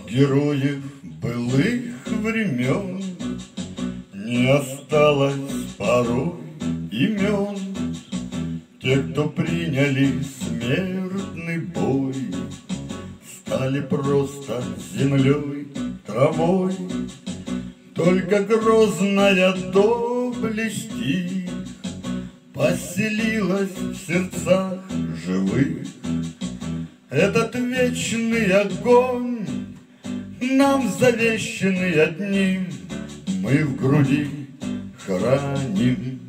героев былых времен не осталось порой имен. Те, кто приняли смертный бой, стали просто землей, травой. Только грозная доблесть их поселилась в сердцах живых. Этот вечный огонь, нам завещанный одним, мы в груди храним.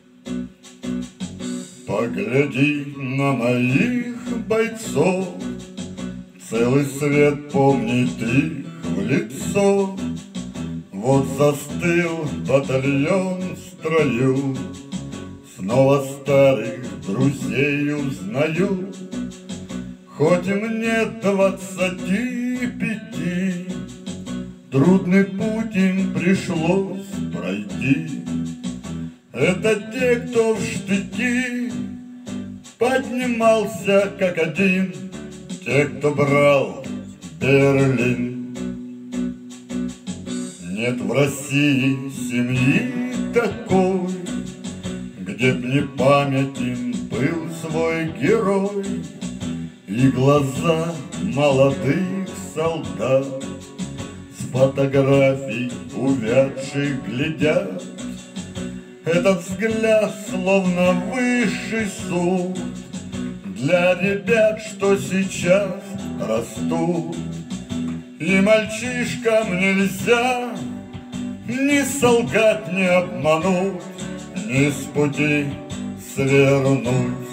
Погляди на моих бойцов, целый свет помнит их в лицо. Вот застыл батальон в строю, снова старых друзей узнаю. Хоть мне 25, трудный путь им пришлось пройти. Это те, кто в штыки поднимался как один, те, кто брал Берлин. Нет в России семьи такой, где б не памятен был свой герой. И глаза молодых солдат с фотографий увядших глядят. Этот взгляд словно высший суд для ребят, что сейчас растут. И мальчишкам нельзя ни солгать, ни обмануть, ни с пути свернуть.